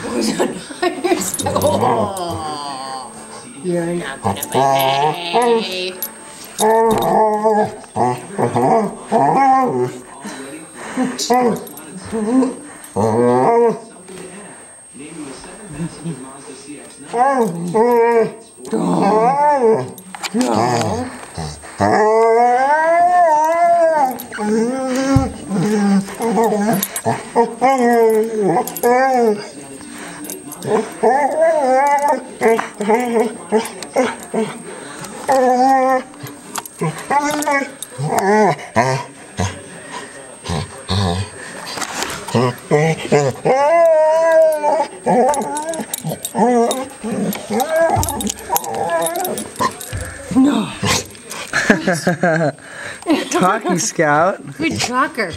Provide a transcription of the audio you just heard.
goes on your store. You're not gonna play. No. Talking Scout. Good talker.